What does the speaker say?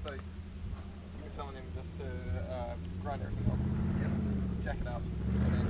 So you were telling him just to grind everything up. Yep. Jack it up. And then